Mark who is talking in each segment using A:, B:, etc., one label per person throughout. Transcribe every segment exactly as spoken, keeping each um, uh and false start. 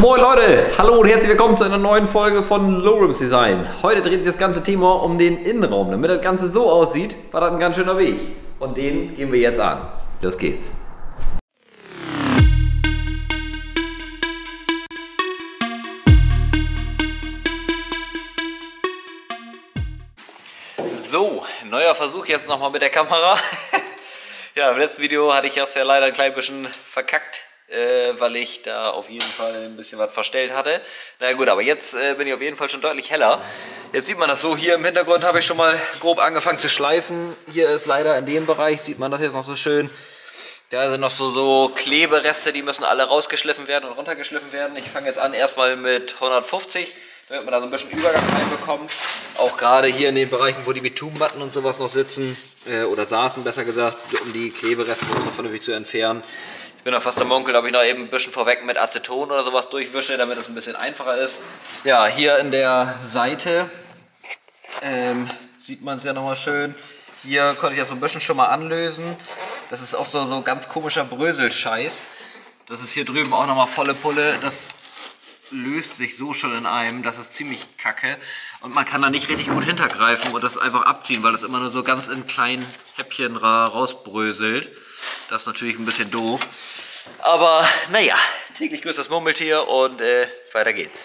A: Moin Leute, hallo und herzlich willkommen zu einer neuen Folge von Lowrims Design. Heute dreht sich das ganze Thema um den Innenraum. Damit das Ganze so aussieht, war das ein ganz schöner Weg. Und den gehen wir jetzt an. Los geht's. So, neuer Versuch jetzt nochmal mit der Kamera. Ja, im letzten Video hatte ich das ja leider ein klein bisschen verkackt. Äh, weil ich da auf jeden Fall ein bisschen was verstellt hatte. Na naja, gut, aber jetzt äh, bin ich auf jeden Fall schon deutlich heller. Jetzt sieht man das so, hier im Hintergrund habe ich schon mal grob angefangen zu schleifen. Hier ist leider in dem Bereich, sieht man das jetzt noch so schön. Da sind noch so, so Klebereste, die müssen alle rausgeschliffen werden und runtergeschliffen werden. Ich fange jetzt an erstmal mit hundertfünfzig, damit man da so ein bisschen Übergang reinbekommt. Auch gerade hier in den Bereichen, wo die Bitumenmatten und sowas noch sitzen, äh, oder saßen besser gesagt, um die Klebereste noch vernünftig zu entfernen. Ich bin da fast am Munkel, ob ich noch eben ein bisschen vorweg mit Aceton oder sowas durchwische, damit es ein bisschen einfacher ist. Ja, hier in der Seite ähm, sieht man es ja nochmal schön. Hier konnte ich das so ein bisschen schon mal anlösen. Das ist auch so, so ganz komischer Bröselscheiß. Das ist hier drüben auch nochmal volle Pulle. Das löst sich so schon in einem, das ist ziemlich kacke. Und man kann da nicht richtig gut hintergreifen und das einfach abziehen, weil das immer nur so ganz in kleinen Häppchen ra rausbröselt. Das ist natürlich ein bisschen doof. Aber naja, täglich grüßt das Murmeltier und äh, weiter geht's.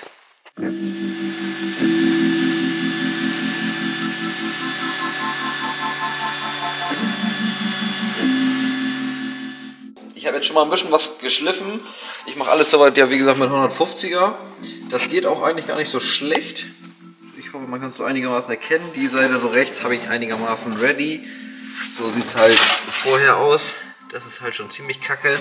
A: Ich habe jetzt schon mal ein bisschen was geschliffen. Ich mache alles soweit, ja wie gesagt, mit hundertfünfziger. Das geht auch eigentlich gar nicht so schlecht. Ich hoffe, man kann es so einigermaßen erkennen. Die Seite so rechts habe ich einigermaßen ready. So sieht es halt vorher aus. Das ist halt schon ziemlich kacke.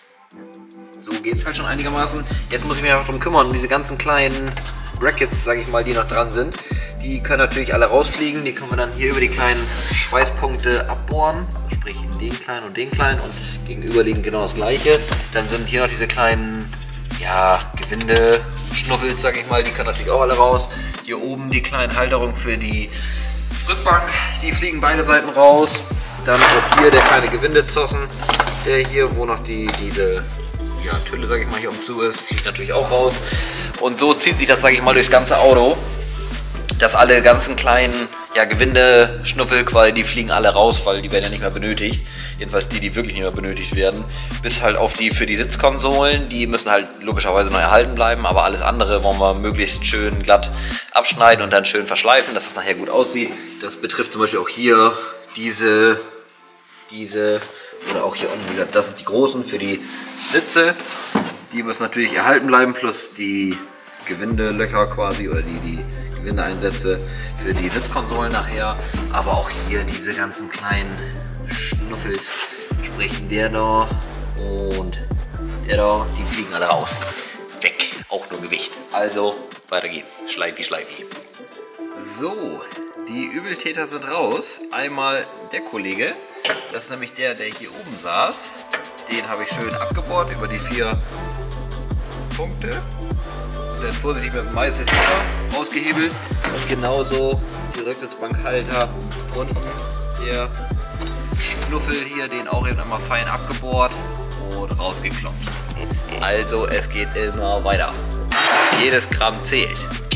A: So geht es halt schon einigermaßen. Jetzt muss ich mich auch darum kümmern, um diese ganzen kleinen Brackets, sage ich mal, die noch dran sind. Die können natürlich alle rausfliegen. Die können wir dann hier über die kleinen Schweißpunkte abbohren. Sprich in den kleinen und den kleinen und gegenüberliegend genau das gleiche. Dann sind hier noch diese kleinen, ja, Gewinde-Schnuffels, sage ich mal. Die können natürlich auch alle raus. Hier oben die kleinen Halterungen für die Rückbank. Die fliegen beide Seiten raus. Dann auch hier der kleine Gewindezossen, der hier, wo noch die, diese ja, Tülle, sage ich mal, hier um zu ist, fliegt natürlich auch raus. Und so zieht sich das, sage ich mal, durchs ganze Auto, dass alle ganzen kleinen ja, Gewindeschnuffel quasi, die fliegen alle raus, weil die werden ja nicht mehr benötigt. Jedenfalls die, die wirklich nicht mehr benötigt werden. Bis halt auf die für die Sitzkonsolen, die müssen halt logischerweise noch erhalten bleiben, aber alles andere wollen wir möglichst schön glatt abschneiden und dann schön verschleifen, dass es nachher gut aussieht. Das betrifft zum Beispiel auch hier diese, diese oder auch hier unten, das sind die großen für die Sitze. Die müssen natürlich erhalten bleiben, plus die Gewindelöcher quasi oder die, die Gewindeeinsätze für die Sitzkonsolen nachher. Aber auch hier diese ganzen kleinen Schnuffels, sprich der da und der da, die fliegen alle raus. Weg, auch nur Gewicht. Also weiter geht's, schleifi, schleifi. So, die Übeltäter sind raus. Einmal der Kollege, das ist nämlich der, der hier oben saß. Den habe ich schön abgebohrt über die vier Punkte. Dann vorsichtig mit dem Meißel rausgehebelt. Und genauso die Rücksitzbankhalter unten. Der Schnuffel hier, den auch eben einmal fein abgebohrt und rausgekloppt. Also es geht immer weiter. Jedes Gramm zählt.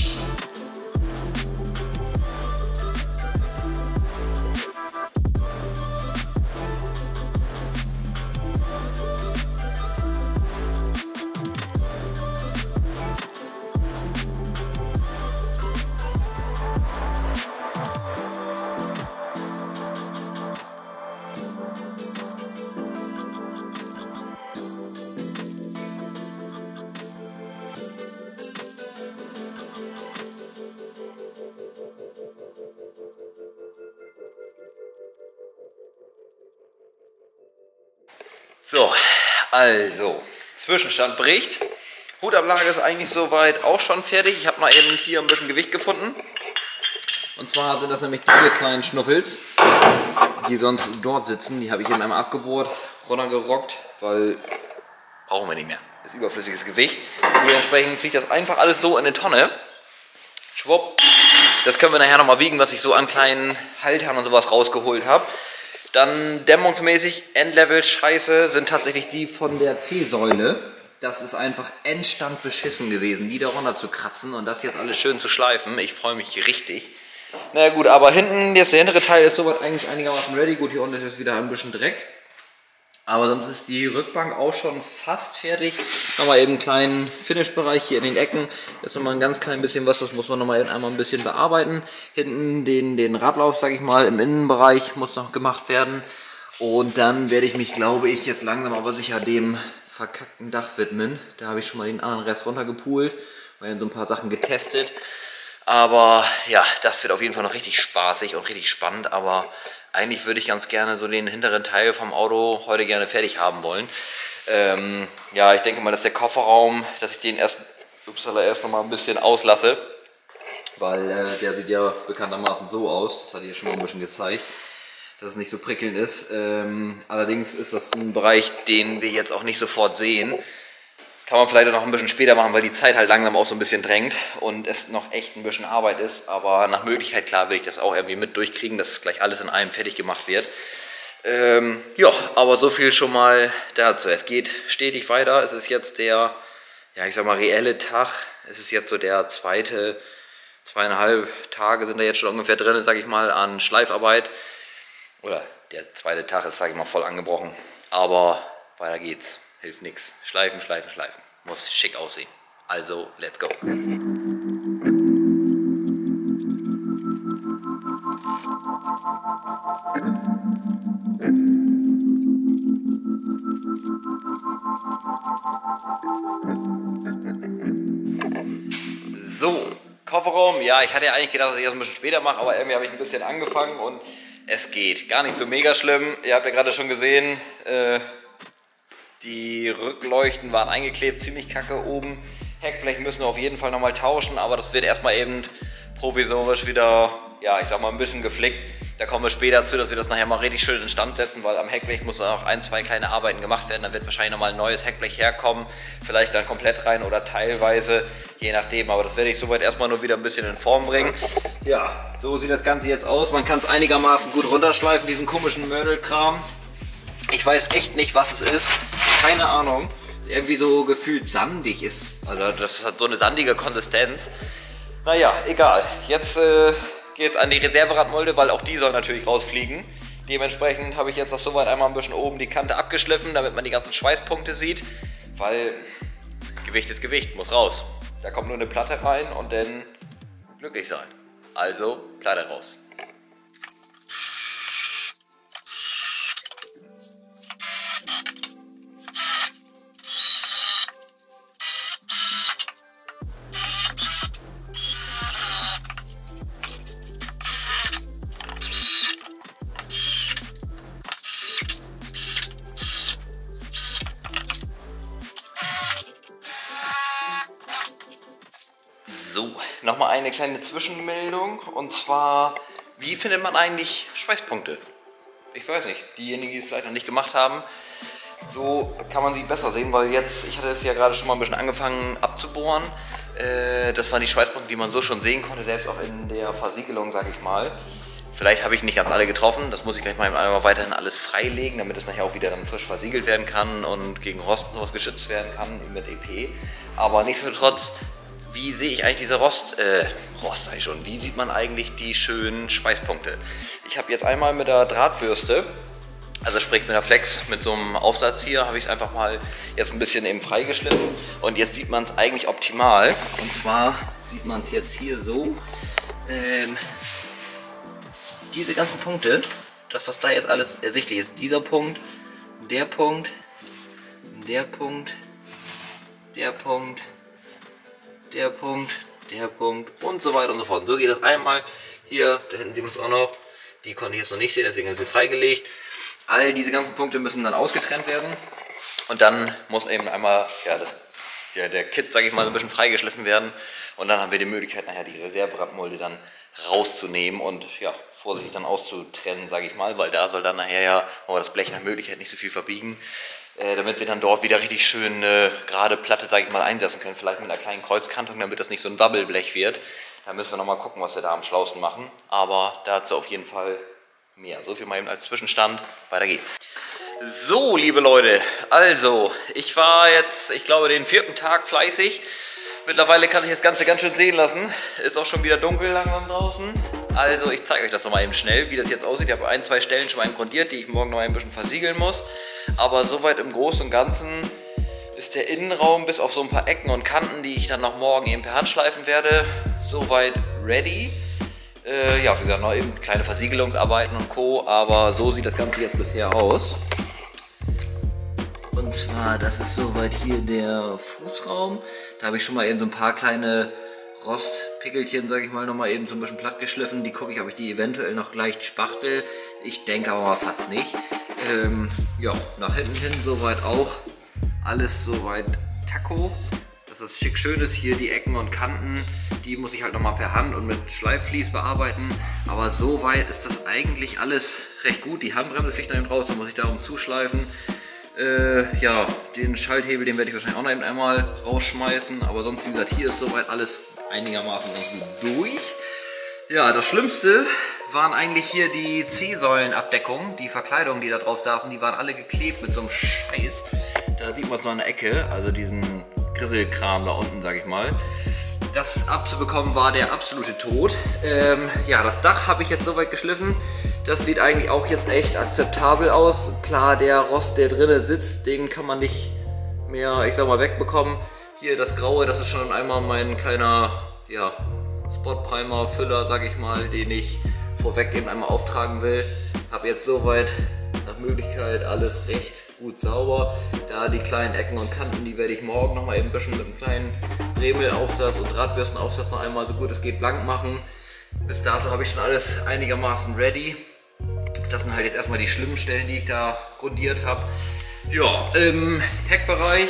A: So, also, Zwischenstand bricht. Hutablage ist eigentlich soweit auch schon fertig. Ich habe mal eben hier ein bisschen Gewicht gefunden. Und zwar sind das nämlich diese kleinen Schnuffels, die sonst dort sitzen. Die habe ich eben einmal abgebohrt, runtergerockt, weil brauchen wir nicht mehr. Das ist überflüssiges Gewicht. Dementsprechend fliegt das einfach alles so in eine Tonne. Schwupp. Das können wir nachher nochmal wiegen, was ich so an kleinen Haltern und sowas rausgeholt habe. Dann dämmungsmäßig Endlevel Scheiße sind tatsächlich die von der C-Säule. das ist einfach Endstand beschissen gewesen, die da runter zu kratzen und das jetzt alles schön zu schleifen. Ich freue mich richtig. Na naja, gut, aber hinten, jetzt der hintere Teil ist soweit eigentlich einigermaßen ready. Gut, hier unten ist jetzt wieder ein bisschen Dreck. Aber sonst ist die Rückbank auch schon fast fertig. Nochmal eben einen kleinen Finish-Bereich hier in den Ecken. Jetzt nochmal ein ganz klein bisschen was, das muss man nochmal einmal ein bisschen bearbeiten. Hinten den, den Radlauf, sage ich mal, im Innenbereich muss noch gemacht werden. Und dann werde ich mich, glaube ich, jetzt langsam aber sicher dem verkackten Dach widmen. Da habe ich schon mal den anderen Rest runtergepult, weil so ein paar Sachen getestet. Aber ja, das wird auf jeden Fall noch richtig spaßig und richtig spannend. Aber eigentlich würde ich ganz gerne so den hinteren Teil vom Auto heute gerne fertig haben wollen. Ähm, ja, ich denke mal, dass der Kofferraum, dass ich den erst, upsala, erst noch mal ein bisschen auslasse. Weil äh, der sieht ja bekanntermaßen so aus. Das hatte ich ja schon mal ein bisschen gezeigt, dass es nicht so prickelnd ist. Ähm, allerdings ist das ein Bereich, den wir jetzt auch nicht sofort sehen. Kann man vielleicht auch noch ein bisschen später machen, weil die Zeit halt langsam auch so ein bisschen drängt und es noch echt ein bisschen Arbeit ist. Aber nach Möglichkeit, klar, will ich das auch irgendwie mit durchkriegen, dass gleich alles in einem fertig gemacht wird. Ähm, ja, aber so viel schon mal dazu. Es geht stetig weiter. Es ist jetzt der, ja, ich sag mal, reelle Tag. Es ist jetzt so der zweite, zweieinhalb Tage sind da jetzt schon ungefähr drin, sag ich mal, an Schleifarbeit. Oder der zweite Tag ist, sage ich mal, voll angebrochen. Aber weiter geht's. Hilft nichts. Schleifen, schleifen, schleifen. Muss schick aussehen. Also, let's go. So, Kofferraum. Ja, ich hatte ja eigentlich gedacht, dass ich das ein bisschen später mache, aber irgendwie habe ich ein bisschen angefangen und es geht. Gar nicht so mega schlimm. Ihr habt ja gerade schon gesehen, äh, die Rückleuchten waren eingeklebt, ziemlich kacke oben. Heckblech müssen wir auf jeden Fall nochmal tauschen, aber das wird erstmal eben provisorisch wieder, ja, ich sag mal, ein bisschen geflickt. Da kommen wir später zu, dass wir das nachher mal richtig schön in Stand setzen, weil am Heckblech muss auch ein, zwei kleine Arbeiten gemacht werden. Dann wird wahrscheinlich nochmal ein neues Heckblech herkommen, vielleicht dann komplett rein oder teilweise, je nachdem. Aber das werde ich soweit erstmal nur wieder ein bisschen in Form bringen. Ja, so sieht das Ganze jetzt aus. Man kann es einigermaßen gut runterschleifen, diesen komischen Mördelkram. Ich weiß echt nicht, was es ist. Keine Ahnung. Irgendwie so gefühlt sandig ist. Also das hat so eine sandige Konsistenz. Naja, egal. Jetzt äh, geht es an die Reserveradmulde, weil auch die soll natürlich rausfliegen. Dementsprechend habe ich jetzt noch soweit einmal ein bisschen oben die Kante abgeschliffen, damit man die ganzen Schweißpunkte sieht. Weil Gewicht ist Gewicht, muss raus. Da kommt nur eine Platte rein und dann glücklich sein. Also Platte raus. So, nochmal eine kleine Zwischenmeldung und zwar, wie findet man eigentlich Schweißpunkte? Ich weiß nicht, diejenigen, die es vielleicht noch nicht gemacht haben, so kann man sie besser sehen, weil jetzt, ich hatte es ja gerade schon mal ein bisschen angefangen abzubohren. Äh, das waren die Schweißpunkte, die man so schon sehen konnte, selbst auch in der Versiegelung, sage ich mal. Vielleicht habe ich nicht ganz alle getroffen, das muss ich gleich mal einmal weiterhin alles freilegen, damit es nachher auch wieder dann frisch versiegelt werden kann und gegen Rost und sowas geschützt werden kann mit E P. Aber nichtsdestotrotz, wie sehe ich eigentlich diese Rost, äh, Rost sag ich schon, wie sieht man eigentlich die schönen Schweißpunkte? Ich habe jetzt einmal mit der Drahtbürste, also sprich mit der Flex, mit so einem Aufsatz hier, habe ich es einfach mal jetzt ein bisschen eben freigeschnitten und jetzt sieht man es eigentlich optimal. Und zwar sieht man es jetzt hier so, ähm, diese ganzen Punkte, das was da jetzt alles ersichtlich ist, dieser Punkt, der Punkt, der Punkt, der Punkt, der Punkt, der Punkt und so weiter und so fort. Und so geht das einmal. Hier, da hinten sehen wir es auch noch. Die konnte ich jetzt noch nicht sehen, deswegen habe ich sie freigelegt. All diese ganzen Punkte müssen dann ausgetrennt werden. Und dann muss eben einmal ja, das, der, der Kit, sage ich mal, so ein bisschen freigeschliffen werden. Und dann haben wir die Möglichkeit, nachher die Reserveradmulde dann rauszunehmen und ja, vorsichtig dann auszutrennen, sage ich mal. Weil da soll dann nachher ja, aber das Blech nach Möglichkeit nicht so viel verbiegen. Äh, damit wir dann dort wieder richtig schön äh, gerade Platte, sage ich mal, einsetzen können. Vielleicht mit einer kleinen Kreuzkantung, damit das nicht so ein Wabbelblech wird. Da müssen wir nochmal gucken, was wir da am schlausten machen. Aber dazu auf jeden Fall mehr. So viel mal eben als Zwischenstand. Weiter geht's.
B: So, liebe Leute, also ich war jetzt, ich glaube, den vierten Tag fleißig. Mittlerweile kann ich das Ganze ganz schön sehen lassen. Ist auch schon wieder dunkel langsam draußen. Also ich zeige euch das nochmal eben schnell, wie das jetzt aussieht. Ich habe ein, zwei Stellen schon mal grundiert, die ich morgen noch ein bisschen versiegeln muss. Aber soweit im Großen und Ganzen ist der Innenraum bis auf so ein paar Ecken und Kanten, die ich dann noch morgen eben per Hand schleifen werde, soweit ready. Äh, ja, wie gesagt, noch eben kleine Versiegelungsarbeiten und Co. Aber so sieht das Ganze jetzt bisher aus. Und zwar, das ist soweit hier der Fußraum. Da habe ich schon mal eben so ein paar kleine Rostpickelchen, sage ich mal, noch mal eben so ein bisschen platt geschliffen. Die gucke ich, ob ich die eventuell noch leicht spachtel. Ich denke aber mal fast nicht. Ähm, ja, nach hinten hin soweit auch alles soweit Taco. Dass das schick schön ist. Hier die Ecken und Kanten, die muss ich halt noch mal per Hand und mit Schleifvlies bearbeiten. Aber soweit ist das eigentlich alles recht gut. Die Handbremse fliegt noch eben raus, da muss ich darum zuschleifen. Äh, ja, den Schalthebel, den werde ich wahrscheinlich auch noch eben einmal rausschmeißen, aber sonst, wie gesagt, hier ist soweit alles einigermaßen ganz gut durch. Ja, das Schlimmste waren eigentlich hier die C-Säulenabdeckungen, die Verkleidungen, die da drauf saßen, die waren alle geklebt mit so einem Scheiß. Da sieht man es noch in der Ecke, also diesen Grisselkram da unten, sag ich mal. Das abzubekommen war der absolute Tod. Ähm, ja, das Dach habe ich jetzt soweit geschliffen. Das sieht eigentlich auch jetzt echt akzeptabel aus. Klar, der Rost, der drinnen sitzt, den kann man nicht mehr, ich sag mal, wegbekommen. Hier das Graue, das ist schon einmal mein kleiner, ja, Spot-Primer, Füller, sag ich mal, den ich vorweg eben einmal auftragen will. Habe jetzt soweit nach Möglichkeit alles recht gut sauber. Da die kleinen Ecken und Kanten, die werde ich morgen noch mal eben ein bisschen mit einem kleinen Dremelaufsatz und Drahtbürstenaufsatz noch einmal so gut es geht blank machen. Bis dato habe ich schon alles einigermaßen ready. Das sind halt jetzt erstmal die schlimmen Stellen, die ich da grundiert habe. Ja, im Heckbereich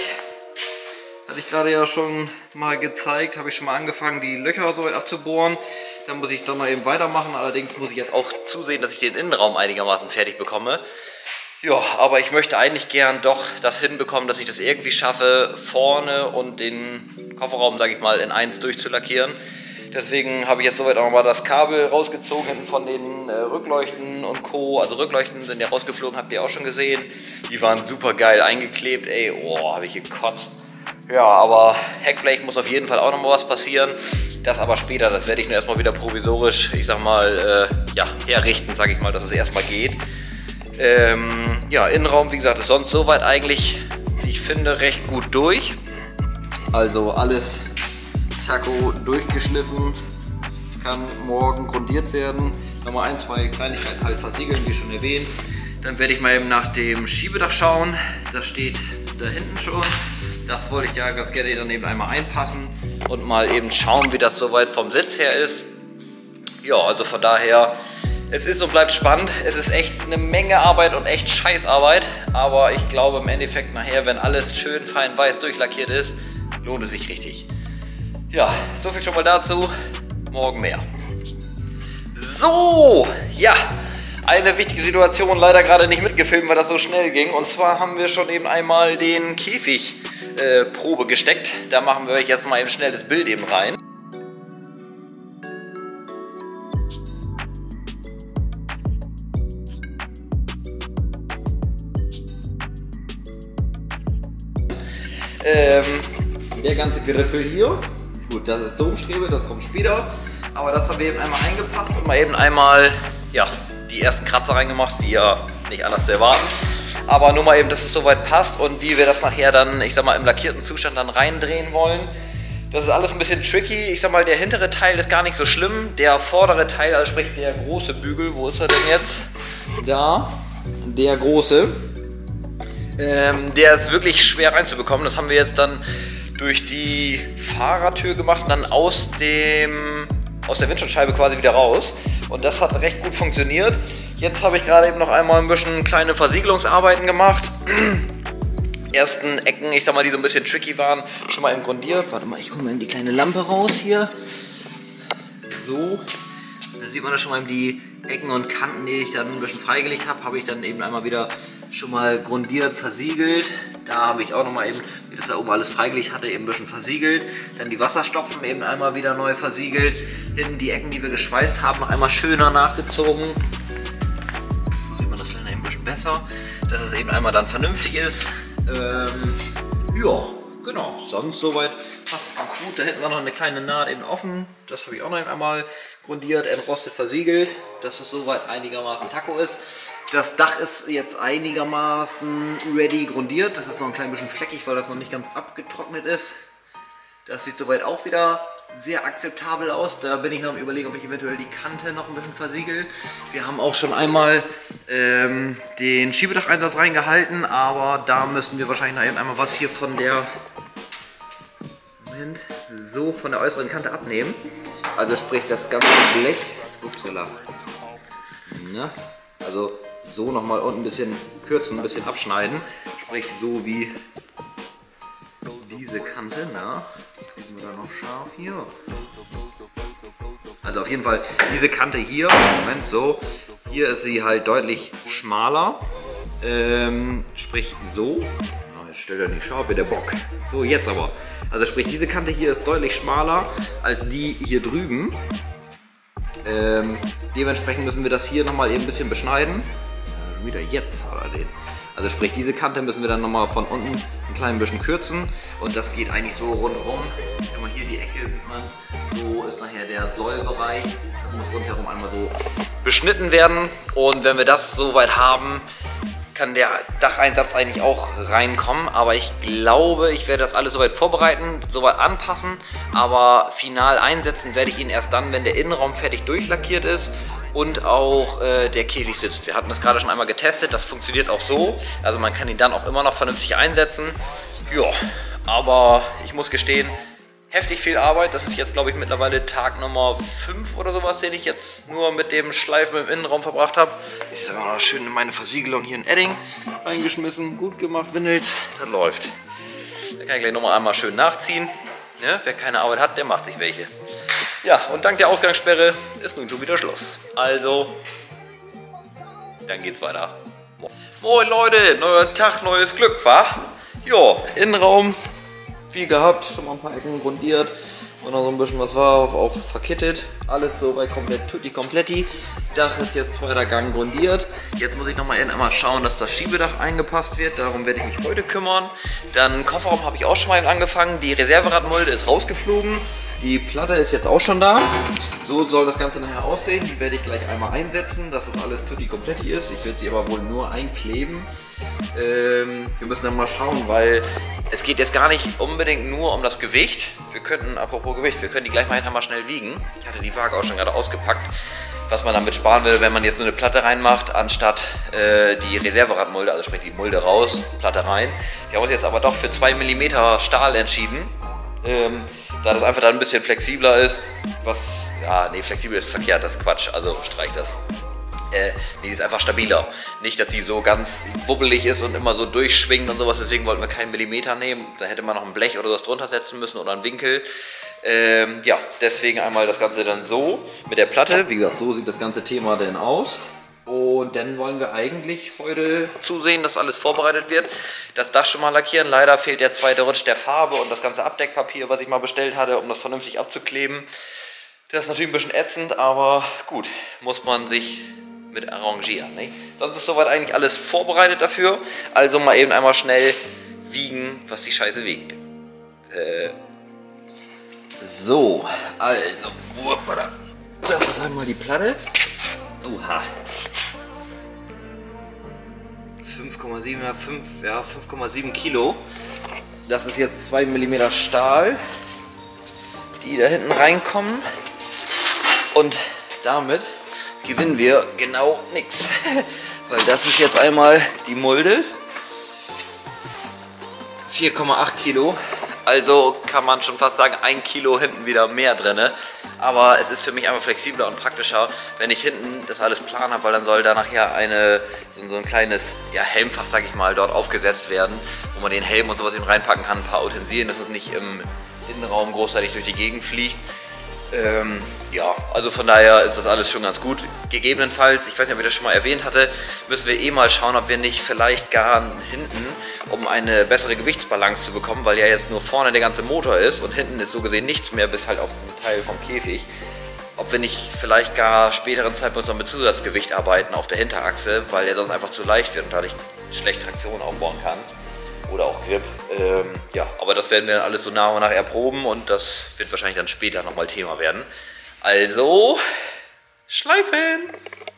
B: hatte ich gerade ja schon mal gezeigt, habe ich schon mal angefangen, die Löcher so weit abzubohren. Dann muss ich dann mal eben weitermachen. Allerdings muss ich jetzt auch zusehen, dass ich den Innenraum einigermaßen fertig bekomme. Ja, aber ich möchte eigentlich gern doch das hinbekommen, dass ich das irgendwie schaffe, vorne und den Kofferraum, sage ich mal, in eins durchzulackieren. Deswegen habe ich jetzt soweit auch nochmal das Kabel rausgezogen von den äh, Rückleuchten und Co. Also Rückleuchten sind ja rausgeflogen, habt ihr auch schon gesehen. Die waren super geil eingeklebt, ey, oh, habe ich gekotzt. Ja, aber Heckblech muss auf jeden Fall auch nochmal was passieren. Das aber später, das werde ich nur erstmal wieder provisorisch, ich sag mal, äh, ja, herrichten, sage ich mal, dass es erstmal geht. Ähm, ja, Innenraum, wie gesagt, ist sonst soweit eigentlich, wie ich finde, recht gut durch. Also alles Taco durchgeschliffen, kann morgen grundiert werden. Nochmal ein, zwei Kleinigkeiten halt versiegeln, wie schon erwähnt. Dann werde ich mal eben nach dem Schiebedach schauen. Das steht da hinten schon. Das wollte ich ja ganz gerne dann eben einmal einpassen und mal eben schauen, wie das soweit vom Sitz her ist. Ja, also von daher, es ist und bleibt spannend. Es ist echt eine Menge Arbeit und echt Scheißarbeit. Aber ich glaube im Endeffekt nachher, wenn alles schön fein weiß durchlackiert ist, lohnt es sich richtig. Ja, so viel schon mal dazu. Morgen mehr. So, ja, eine wichtige Situation, leider gerade nicht mitgefilmt, weil das so schnell ging. Und zwar haben wir schon eben einmal den Käfig äh, Probe gesteckt. Da machen wir euch jetzt mal eben schnell das Bild eben rein. Ähm, der ganze Griffel hier. Gut, das ist Domstrebe, das kommt später. Aber das haben wir eben einmal eingepasst und mal eben einmal, ja, die ersten Kratzer reingemacht, wie ja nicht anders zu erwarten. Aber nur mal eben, dass es soweit passt und wie wir das nachher dann, ich sag mal, im lackierten Zustand dann reindrehen wollen. Das ist alles ein bisschen tricky. Ich sag mal, der hintere Teil ist gar nicht so schlimm. Der vordere Teil, also sprich der große Bügel, wo ist er denn jetzt? Da, der große. Ähm, der ist wirklich schwer reinzubekommen. Das haben wir jetzt dann durch die Fahrertür gemacht und dann aus dem aus der Windschutzscheibe quasi wieder raus. Und das hat recht gut funktioniert. Jetzt habe ich gerade eben noch einmal ein bisschen kleine Versiegelungsarbeiten gemacht. Ersten Ecken, ich sag mal, die so ein bisschen tricky waren, schon mal im grundiert. Warte mal, ich hole mal eben die kleine Lampe raus hier. So, da sieht man da schon mal eben die Ecken und Kanten, die ich dann ein bisschen freigelegt habe, habe ich dann eben einmal wieder schon mal grundiert, versiegelt. Da habe ich auch noch mal eben, wie das da oben alles freigelegt hatte, eben ein bisschen versiegelt. Dann die Wasserstopfen eben einmal wieder neu versiegelt. Hinten die Ecken, die wir geschweißt haben, noch einmal schöner nachgezogen. So sieht man das dann eben ein bisschen besser. dass es eben einmal dann vernünftig ist. Ähm, ja, genau, sonst soweit passt es ganz gut. Da hinten war noch eine kleine Naht eben offen, das habe ich auch noch einmal grundiert, entrostet, versiegelt, dass es soweit einigermaßen taco ist. Das Dach ist jetzt einigermaßen ready grundiert, das ist noch ein klein bisschen fleckig, weil das noch nicht ganz abgetrocknet ist. Das sieht soweit auch wieder sehr akzeptabel aus. Da bin ich noch am Überlegen, ob ich eventuell die Kante noch ein bisschen versiegel. Wir haben auch schon einmal ähm, den Schiebedacheinsatz reingehalten, aber da müssen wir wahrscheinlich noch eben einmal was hier von der Moment, so von der äußeren Kante abnehmen. Also sprich das ganze Blech. Upsala. Na, also so nochmal unten ein bisschen kürzen, ein bisschen abschneiden. Sprich so wie diese Kante. Na, kriegen wir da noch scharf hier. Also auf jeden Fall diese Kante hier. Moment, so. Hier ist sie halt deutlich schmaler. Ähm, sprich so. Jetzt stellt er nicht scharf wie der Bock. So, jetzt aber. Also sprich, diese Kante hier ist deutlich schmaler als die hier drüben. Ähm, dementsprechend müssen wir das hier nochmal eben ein bisschen beschneiden. Ja, wieder jetzt hat er den. Also sprich, diese Kante müssen wir dann nochmal von unten ein klein bisschen kürzen. Und das geht eigentlich so rundherum. Ich sag mal, hier die Ecke sieht man es. So ist nachher der Sollbereich. Das muss rundherum einmal so beschnitten werden. Und wenn wir das soweit haben, kann der Dacheinsatz eigentlich auch reinkommen, aber ich glaube, ich werde das alles soweit vorbereiten, soweit anpassen, aber final einsetzen werde ich ihn erst dann, wenn der Innenraum fertig durchlackiert ist und auch äh, der Käfig sitzt. Wir hatten das gerade schon einmal getestet, das funktioniert auch so, also man kann ihn dann auch immer noch vernünftig einsetzen. Ja, aber ich muss gestehen, heftig viel Arbeit. Das ist jetzt, glaube ich, mittlerweile Tag Nummer fünf oder sowas, den ich jetzt nur mit dem Schleifen im Innenraum verbracht habe. Ich habe noch schön meine Versiegelung hier in Edding reingeschmissen. Gut gemacht, Windelt. Das läuft. Da kann ich gleich nochmal einmal schön nachziehen. Ja, wer keine Arbeit hat, der macht sich welche. Ja, und dank der Ausgangssperre ist nun schon wieder Schluss. Also, dann geht's weiter. Moin Leute, neuer Tag, neues Glück, wa? Jo, Innenraum. Wie gehabt, schon mal ein paar Ecken grundiert und noch so ein bisschen was war, auch verkittet. Alles so bei komplett tutti kompletti. Dach ist jetzt zweiter Gang grundiert. Jetzt muss ich nochmal einmal schauen, dass das Schiebedach eingepasst wird. Darum werde ich mich heute kümmern. Dann Kofferraum habe ich auch schon mal angefangen. Die Reserveradmulde ist rausgeflogen. Die Platte ist jetzt auch schon da. So soll das Ganze nachher aussehen. Die werde ich gleich einmal einsetzen, dass das alles tutti kompletti ist. Ich werde sie aber wohl nur einkleben. Ähm, wir müssen dann mal schauen, weil es geht jetzt gar nicht unbedingt nur um das Gewicht. Wir könnten, apropos Gewicht, wir können die gleich mal hinterher mal schnell wiegen. Ich hatte die Waage auch schon gerade ausgepackt. Was man damit sparen will, wenn man jetzt nur eine Platte reinmacht, anstatt äh, die Reserveradmulde, also sprich die Mulde raus, Platte rein. Wir haben uns jetzt aber doch für zwei Millimeter Stahl entschieden. Ähm, da das einfach dann ein bisschen flexibler ist. Was, ja, nee, flexibel ist verkehrt, das ist Quatsch, also streich das. Äh, nee, die ist einfach stabiler. Nicht, dass sie so ganz wubbelig ist und immer so durchschwingt und sowas, deswegen wollten wir keinen Millimeter nehmen. Da hätte man noch ein Blech oder was drunter setzen müssen oder einen Winkel. Ähm, ja, deswegen einmal das Ganze dann so mit der Platte. Wie gesagt, so sieht das ganze Thema denn aus. Und dann wollen wir eigentlich heute zusehen, dass alles vorbereitet wird. Das Dach schon mal lackieren. Leider fehlt der zweite Rutsch der Farbe und das ganze Abdeckpapier, was ich mal bestellt hatte, um das vernünftig abzukleben. Das ist natürlich ein bisschen ätzend, aber gut, muss man sich mit arrangieren. Ne? Sonst ist soweit eigentlich alles vorbereitet dafür. Also mal eben einmal schnell wiegen, was die Scheiße wiegt. Äh so, also, das ist einmal die Platte. Oha. fünf Komma sieben, ja, fünf, ja, fünf Komma sieben Kilo. Das ist jetzt zwei Millimeter Stahl, die da hinten reinkommen. Und damit gewinnen wir genau nichts. Weil das ist jetzt einmal die Mulde. vier Komma acht Kilo. Also kann man schon fast sagen, ein Kilo hinten wieder mehr drin. Aber es ist für mich einfach flexibler und praktischer, wenn ich hinten das alles plan habe, weil dann soll da nachher eine, so, so ein kleines ja, Helmfach, sag ich mal, dort aufgesetzt werden, wo man den Helm und sowas eben reinpacken kann, ein paar Utensilien, dass es nicht im Innenraum großartig durch die Gegend fliegt. Ähm, ja, also von daher ist das alles schon ganz gut. Gegebenenfalls, ich weiß nicht, ob ich das schon mal erwähnt hatte, müssen wir eh mal schauen, ob wir nicht vielleicht gar hinten, um eine bessere Gewichtsbalance zu bekommen, weil ja jetzt nur vorne der ganze Motor ist und hinten ist so gesehen nichts mehr, bis halt auf den Teil vom Käfig. Ob wir nicht vielleicht gar späteren Zeitpunkt noch mit Zusatzgewicht arbeiten auf der Hinterachse, weil der sonst einfach zu leicht wird und dadurch schlecht Traktion aufbauen kann. Oder auch Grip. Ähm, ja, aber das werden wir dann alles so nach und nach erproben und das wird wahrscheinlich dann später nochmal Thema werden. Also, schleifen!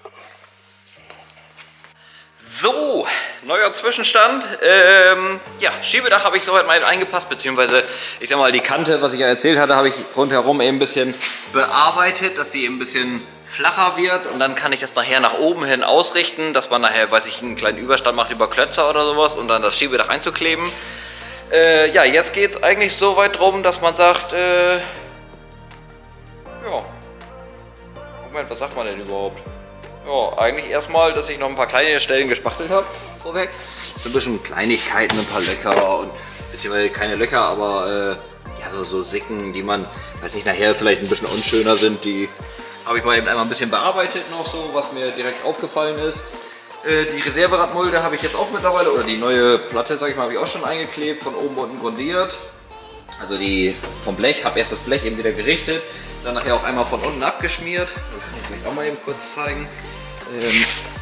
B: So, neuer Zwischenstand. Ähm, ja, Schiebedach habe ich soweit mal eingepasst, beziehungsweise, ich sag mal, die Kante, was ich ja erzählt hatte, habe ich rundherum eben ein bisschen bearbeitet, dass sie eben ein bisschen flacher wird und dann kann ich das nachher nach oben hin ausrichten, dass man nachher, weiß ich, einen kleinen Überstand macht über Klötzer oder sowas und dann das Schiebedach einzukleben. Äh, ja, jetzt geht es eigentlich so weit drum, dass man sagt, äh, ja, Moment, was sagt man denn überhaupt? Ja, eigentlich erstmal, dass ich noch ein paar kleine Stellen gespachtelt habe, vorweg. So ein bisschen Kleinigkeiten, ein paar Löcher und beziehungsweise keine Löcher, aber äh, ja, so, so Sicken, die man, weiß nicht, nachher vielleicht ein bisschen unschöner sind, die habe ich mal eben einmal ein bisschen bearbeitet noch so, was mir direkt aufgefallen ist. Äh, die Reserveradmulde habe ich jetzt auch mittlerweile, oder die neue Platte, sage ich mal, habe ich auch schon eingeklebt, von oben unten grundiert. Also die vom Blech, habe erst das Blech eben wieder gerichtet, dann nachher auch einmal von unten abgeschmiert. Das kann ich vielleicht auch mal eben kurz zeigen. Ähm,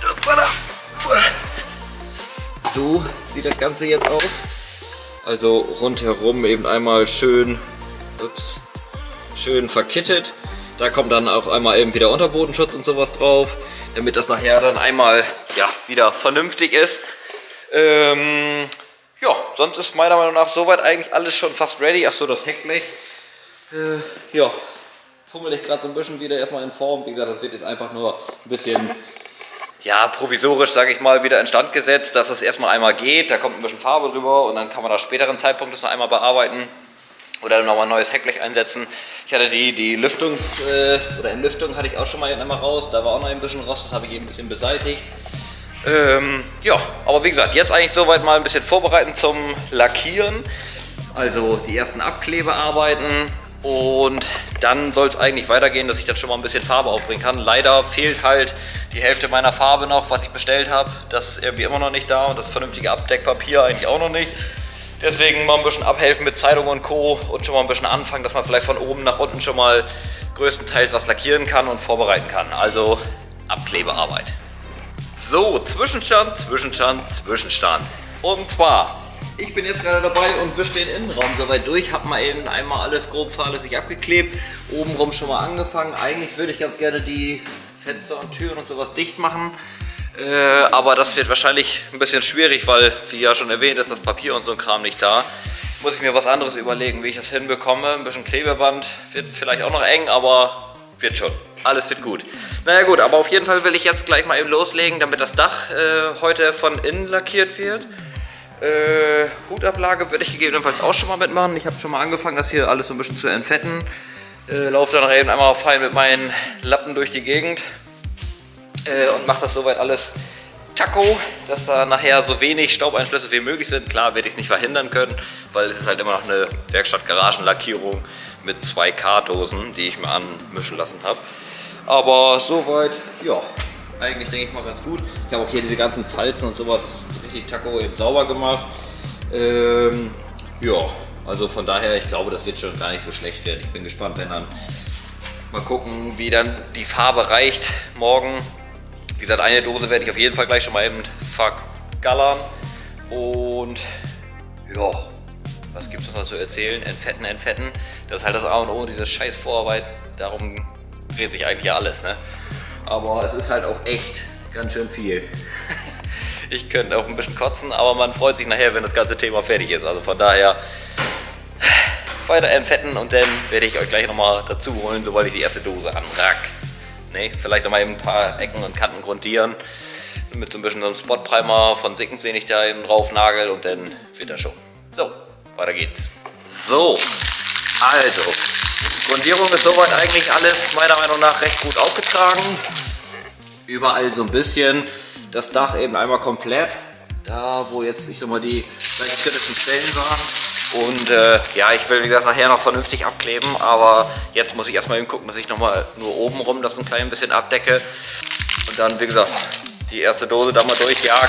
B: so sieht das Ganze jetzt aus. Also rundherum eben einmal schön, ups, schön verkittet. Da kommt dann auch einmal eben wieder Unterbodenschutz und sowas drauf, damit das nachher dann einmal ja, wieder vernünftig ist. Ähm, ja, sonst ist meiner Meinung nach soweit eigentlich alles schon fast ready. Achso, das Heckblech. Äh, ja, fummel ich gerade so ein bisschen wieder erstmal in Form. Wie gesagt, das wird jetzt einfach nur ein bisschen ja, provisorisch, sage ich mal, wieder instand gesetzt, dass es erstmal einmal geht. Da kommt ein bisschen Farbe drüber und dann kann man das späteren Zeitpunkt das noch einmal bearbeiten. Oder nochmal ein neues Heckblech einsetzen. Ich hatte die, die Lüftungs- äh, oder Entlüftung hatte ich auch schon mal einmal raus. Da war auch noch ein bisschen Rost, das habe ich eben ein bisschen beseitigt. Ähm, ja, aber wie gesagt, jetzt eigentlich soweit mal ein bisschen vorbereiten zum Lackieren. Also die ersten Abklebearbeiten und dann soll es eigentlich weitergehen, dass ich dann schon mal ein bisschen Farbe aufbringen kann. Leider fehlt halt die Hälfte meiner Farbe noch, was ich bestellt habe. Das ist irgendwie immer noch nicht da und das vernünftige Abdeckpapier eigentlich auch noch nicht. Deswegen mal ein bisschen abhelfen mit Zeitung und Co. und schon mal ein bisschen anfangen, dass man vielleicht von oben nach unten schon mal größtenteils was lackieren kann und vorbereiten kann. Also Abklebearbeit. So, Zwischenstand, Zwischenstand, Zwischenstand. Und zwar, ich bin jetzt gerade dabei und wische den Innenraum soweit durch. Habe mal eben einmal alles grob fahrlässig abgeklebt. Obenrum schon mal angefangen. Eigentlich würde ich ganz gerne die Fenster und Türen und sowas dicht machen. Äh, aber das wird wahrscheinlich ein bisschen schwierig, weil, wie ja schon erwähnt, ist das Papier und so ein Kram nicht da. Muss ich mir was anderes überlegen, wie ich das hinbekomme. Ein bisschen Klebeband wird vielleicht auch noch eng, aber wird schon. Alles wird gut. Naja gut, aber auf jeden Fall will ich jetzt gleich mal eben loslegen, damit das Dach äh, heute von innen lackiert wird. Äh, Hutablage würde ich gegebenenfalls auch schon mal mitmachen. Ich habe schon mal angefangen, das hier alles so ein bisschen zu entfetten. Äh, laufe dann noch eben einmal fein mit meinen Lappen durch die Gegend. Und mache das soweit alles Taco, dass da nachher so wenig Staubeinschlüsse wie möglich sind. Klar werde ich es nicht verhindern können, weil es ist halt immer noch eine Werkstatt-Garagenlackierung mit zwei K-Dosen, die ich mir anmischen lassen habe. Aber soweit, ja, eigentlich denke ich mal ganz gut. Ich habe auch hier diese ganzen Falzen und sowas richtig Taco eben sauber gemacht. Ähm, ja, also von daher, ich glaube, das wird schon gar nicht so schlecht werden. Ich bin gespannt, wenn dann mal gucken, wie dann die Farbe reicht morgen. Wie gesagt, eine Dose werde ich auf jeden Fall gleich schon mal eben vergallern. Und ja, was gibt es noch zu erzählen? Entfetten, entfetten. Das ist halt das A und O, diese scheiß Vorarbeit. Darum dreht sich eigentlich ja alles, ne? Aber es ist halt auch echt ganz schön viel. Ich könnte auch ein bisschen kotzen, aber man freut sich nachher, wenn das ganze Thema fertig ist. Also von daher weiter entfetten und dann werde ich euch gleich nochmal dazu holen, sobald ich die erste Dose anrack. Ne, vielleicht nochmal eben ein paar Ecken und Kanten grundieren. Mit so ein bisschen so einem Spotprimer von Sickens, den ich da eben drauf nagel und dann wird das schon. So, weiter geht's. So, also, Grundierung ist soweit eigentlich alles meiner Meinung nach recht gut aufgetragen. Überall so ein bisschen. Das Dach eben einmal komplett. Da, wo jetzt, ich sag mal, die gleich kritischen Stellen waren. Und äh, ja, ich will wie gesagt nachher noch vernünftig abkleben, aber jetzt muss ich erstmal eben gucken, dass ich nochmal nur oben rum das ein klein bisschen abdecke. Und dann, wie gesagt, die erste Dose da mal durchjagt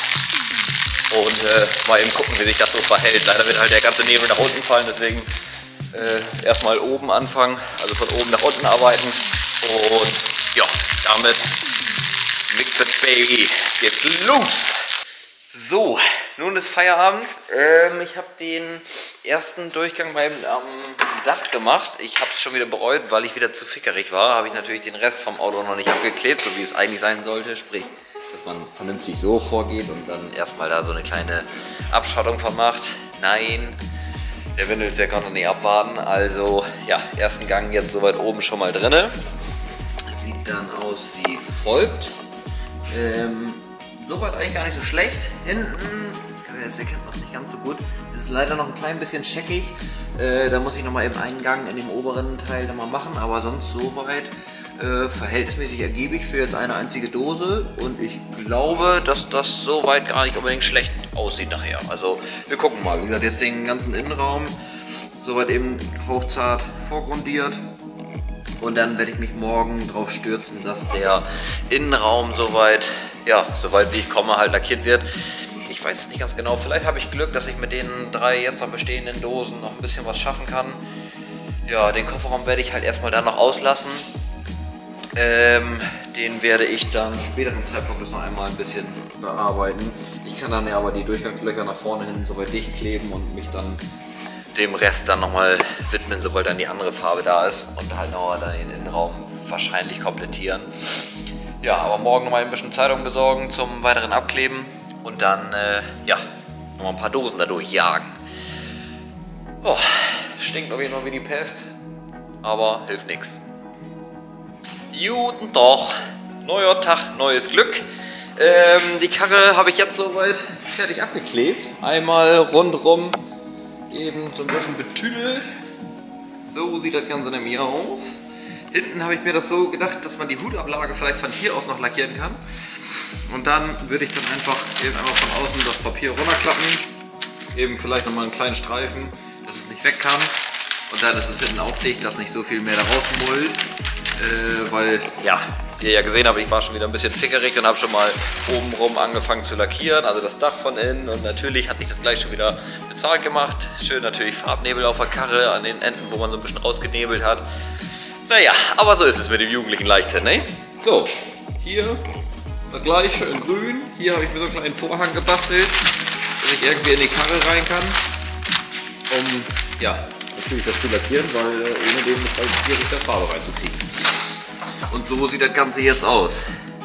B: und äh, mal eben gucken, wie sich das so verhält. Leider wird halt der ganze Nebel nach unten fallen, deswegen äh, erstmal oben anfangen, also von oben nach unten arbeiten. Und ja, damit Mix it Baby, geht's los! So, nun ist Feierabend. Ähm, ich habe den ersten Durchgang beim am Dach gemacht. Ich habe es schon wieder bereut, weil ich wieder zu fickerig war. Habe ich natürlich den Rest vom Auto noch nicht abgeklebt, so wie es eigentlich sein sollte. Sprich, dass man vernünftig so vorgeht und dann erstmal da so eine kleine Abschottung von macht. Nein, der Windels, der kann noch nicht abwarten. Also ja, ersten Gang jetzt soweit oben schon mal drinne. Sieht dann aus wie folgt. Ähm, Soweit eigentlich gar nicht so schlecht. Hinten, jetzt erkennt man es nicht ganz so gut, ist es leider noch ein klein bisschen scheckig. Äh, da muss ich nochmal eben einen Gang in dem oberen Teil nochmal machen, aber sonst soweit äh, verhältnismäßig ergiebig für jetzt eine einzige Dose. Und ich glaube, dass das soweit gar nicht unbedingt schlecht aussieht nachher. Also wir gucken mal. Wie gesagt, jetzt den ganzen Innenraum soweit eben hochzart vorgrundiert. Und dann werde ich mich morgen drauf stürzen, dass der Innenraum soweit, ja, soweit wie ich komme, halt lackiert wird. Ich weiß es nicht ganz genau. Vielleicht habe ich Glück, dass ich mit den drei jetzt noch bestehenden Dosen noch ein bisschen was schaffen kann. Ja, den Kofferraum werde ich halt erstmal dann noch auslassen. Ähm, den werde ich dann späteren Zeitpunkt noch einmal ein bisschen bearbeiten. Ich kann dann ja aber die Durchgangslöcher nach vorne hin soweit dicht kleben und mich dann dem Rest dann nochmal widmen, sobald dann die andere Farbe da ist und halt nochmal dann den Innenraum wahrscheinlich komplettieren. Ja, aber morgen nochmal ein bisschen Zeitung besorgen zum weiteren Abkleben und dann, äh, ja, nochmal ein paar Dosen dadurch jagen. Oh, stinkt auf jeden Fall wie die Pest, aber hilft nichts. Guten Tag, neuer Tag, neues Glück. Ähm, die Karre habe ich jetzt soweit fertig abgeklebt. Einmal rundrum eben so ein bisschen betüdelt. So sieht das Ganze nämlich aus. Hinten habe ich mir das so gedacht, dass man die Hutablage vielleicht von hier aus noch lackieren kann. Und dann würde ich dann einfach eben einmal von außen das Papier runterklappen. Eben vielleicht nochmal einen kleinen Streifen, dass es nicht weg kann. Und dann ist es hinten auch dicht, dass nicht so viel mehr da rausmullt. Äh, weil, ja, wie ihr ja gesehen habt, ich war schon wieder ein bisschen fickerig und habe schon mal obenrum angefangen zu lackieren, also das Dach von innen, und natürlich hat sich das gleich schon wieder bezahlt gemacht. Schön natürlich Farbnebel auf der Karre an den Enden, wo man so ein bisschen rausgenebelt hat. Naja, aber so ist es mit dem jugendlichen Leichtsinn, ne? So, hier das gleiche in grün. Hier habe ich mir so einen kleinen Vorhang gebastelt, dass ich irgendwie in die Karre rein kann, um, ja, natürlich das zu lackieren, weil ohne dem ist es halt schwierig, da Farbe reinzukriegen. Und so sieht das Ganze jetzt aus.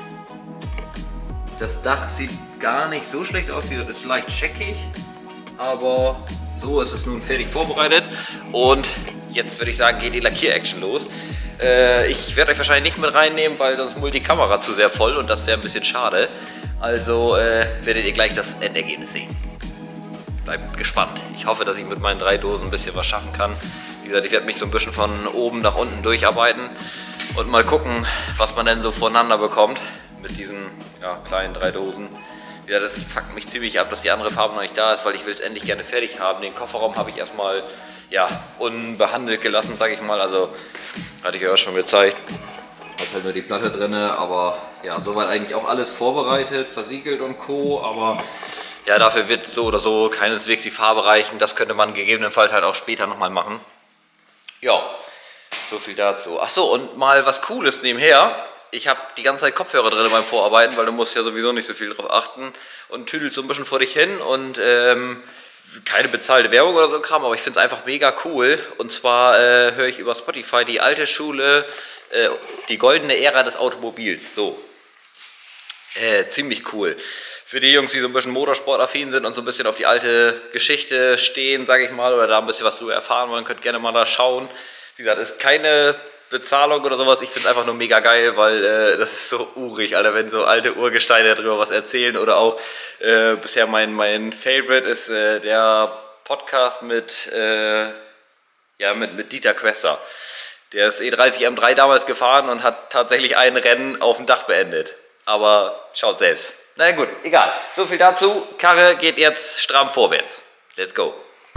B: Das Dach sieht gar nicht so schlecht aus, das ist leicht scheckig, aber so ist es nun fertig vorbereitet. Und jetzt würde ich sagen, geht die Lackier-Action los. Äh, ich werde euch wahrscheinlich nicht mit reinnehmen, weil sonst mullt die Kamera zu sehr voll und das wäre ein bisschen schade. Also äh, werdet ihr gleich das Endergebnis sehen. Bleibt gespannt. Ich hoffe, dass ich mit meinen drei Dosen ein bisschen was schaffen kann. Wie gesagt, ich werde mich so ein bisschen von oben nach unten durcharbeiten und mal gucken, was man denn so voneinander bekommt mit diesen, ja, kleinen drei Dosen. Ja, das fuckt mich ziemlich ab, dass die andere Farbe noch nicht da ist, weil ich will es endlich gerne fertig haben. Den Kofferraum habe ich erstmal, ja, unbehandelt gelassen, sage ich mal. Also hatte ich euch schon gezeigt. Da ist halt nur die Platte drin, aber ja, soweit eigentlich auch alles vorbereitet, versiegelt und Co. Aber ja, dafür wird so oder so keineswegs die Farbe reichen. Das könnte man gegebenenfalls halt auch später nochmal machen. Ja, so viel dazu. Achso, und mal was Cooles nebenher. Ich habe die ganze Zeit Kopfhörer drin beim Vorarbeiten, weil du musst ja sowieso nicht so viel drauf achten. Und tüdelt so ein bisschen vor dich hin und ähm, keine bezahlte Werbung oder so Kram, aber ich finde es einfach mega cool. Und zwar äh, höre ich über Spotify die alte Schule, äh, die goldene Ära des Automobils. So, äh, ziemlich cool. Für die Jungs, die so ein bisschen motorsportaffin sind und so ein bisschen auf die alte Geschichte stehen, sage ich mal, oder da ein bisschen was drüber erfahren wollen, könnt gerne mal da schauen. Wie gesagt, ist keine Bezahlung oder sowas, ich finde es einfach nur mega geil, weil äh, das ist so urig, Alter, wenn so alte Urgesteine darüber was erzählen. Oder auch äh, bisher mein, mein Favorite ist äh, der Podcast mit, äh, ja, mit, mit Dieter Quester. Der ist E dreißig M drei damals gefahren und hat tatsächlich ein Rennen auf dem Dach beendet. Aber schaut selbst. Na gut, egal. So viel dazu. Karre geht jetzt stramm vorwärts. Let's go.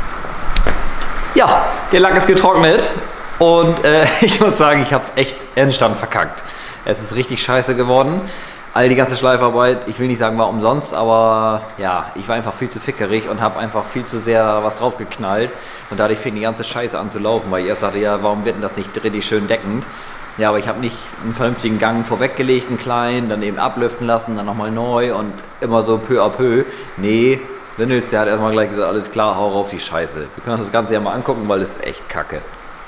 C: Ja, der Lack ist getrocknet und äh, ich muss sagen, ich habe es echt endstand verkackt. Es ist richtig scheiße geworden. All die ganze Schleifarbeit, ich will nicht sagen, war umsonst, aber ja, ich war einfach viel zu fickerig und habe einfach viel zu sehr was drauf geknallt. Und dadurch fing die ganze Scheiße an zu laufen, weil ich erst sagte, ja, warum wird denn das nicht richtig schön deckend? Ja, aber ich habe nicht einen vernünftigen Gang vorweggelegt, einen kleinen, dann eben ablüften lassen, dann nochmal neu und immer so peu à peu. Nee, Lindels, der hat erstmal gleich gesagt, alles klar, hau rauf die Scheiße. Wir können uns das Ganze ja mal angucken, weil es ist echt kacke.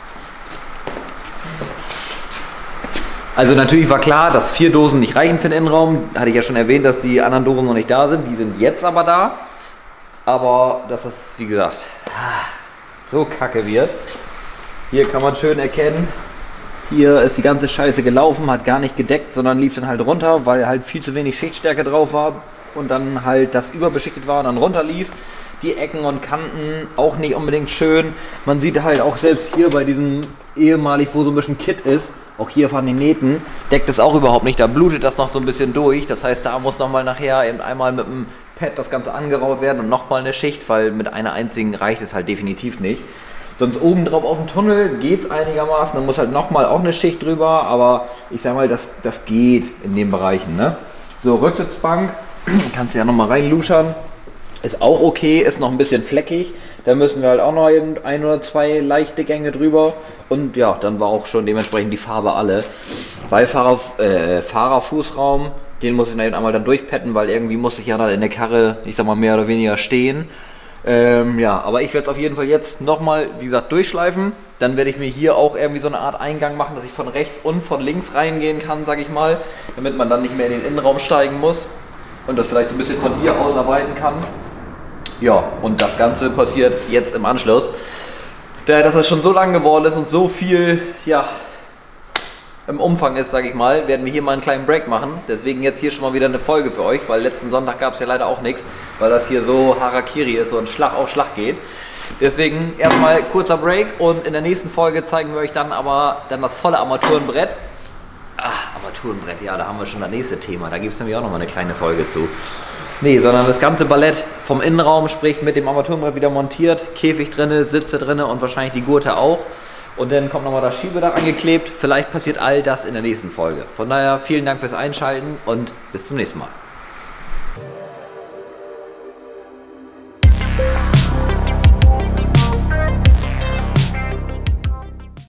C: Also natürlich war klar, dass vier Dosen nicht reichen für den Innenraum. Hatte ich ja schon erwähnt, dass die anderen Dosen noch nicht da sind. Die sind jetzt aber da. Aber dass es, wie gesagt, so kacke wird. Hier kann man schön erkennen, hier ist die ganze Scheiße gelaufen, hat gar nicht gedeckt, sondern lief dann halt runter, weil halt viel zu wenig Schichtstärke drauf war und dann halt das überbeschichtet war und dann runter lief. Die Ecken und Kanten auch nicht unbedingt schön. Man sieht halt auch selbst hier bei diesem ehemalig, wo so ein bisschen Kit ist, auch hier von den Nähten, deckt es auch überhaupt nicht. Da blutet das noch so ein bisschen durch. Das heißt, da muss nochmal nachher eben einmal mit dem Pad das Ganze angeraut werden und nochmal eine Schicht, weil mit einer einzigen reicht es halt definitiv nicht. Sonst oben drauf auf dem Tunnel geht es einigermaßen. Dann muss halt nochmal auch eine Schicht drüber. Aber ich sag mal, das, das geht in den Bereichen. Ne? So, Rücksitzbank. Kannst du ja nochmal reinluschern. Ist auch okay, ist noch ein bisschen fleckig. Da müssen wir halt auch noch eben ein oder zwei leichte Gänge drüber. Und ja, dann war auch schon dementsprechend die Farbe alle. Beifahrer, äh, Fahrerfußraum, den muss ich dann eben einmal dann durchpetten, weil irgendwie muss ich ja dann in der Karre, ich sag mal, mehr oder weniger stehen. Ähm, ja, aber ich werde es auf jeden Fall jetzt nochmal, wie gesagt, durchschleifen. Dann werde ich mir hier auch irgendwie so eine Art Eingang machen, dass ich von rechts und von links reingehen kann, sag ich mal. Damit man dann nicht mehr in den Innenraum steigen muss. Und das vielleicht so ein bisschen von hier ausarbeiten kann. Ja, und das Ganze passiert jetzt im Anschluss. Da das schon so lang geworden ist und so viel, ja, im Umfang ist, sage ich mal, werden wir hier mal einen kleinen Break machen. Deswegen jetzt hier schon mal wieder eine Folge für euch, weil letzten Sonntag gab es ja leider auch nichts, weil das hier so Harakiri ist und Schlag auf Schlag geht. Deswegen erstmal kurzer Break und in der nächsten Folge zeigen wir euch dann aber dann das volle Armaturenbrett. Ach, Armaturenbrett, ja, da haben wir schon das nächste Thema. Da gibt es nämlich auch nochmal eine kleine Folge zu. Nee, sondern das ganze Ballett vom Innenraum, sprich mit dem Armaturenbrett wieder montiert, Käfig drinne, Sitze drinne und wahrscheinlich die Gurte auch. Und dann kommt nochmal das Schiebedach angeklebt. Vielleicht passiert all das in der nächsten Folge. Von daher vielen Dank fürs Einschalten und bis zum nächsten Mal.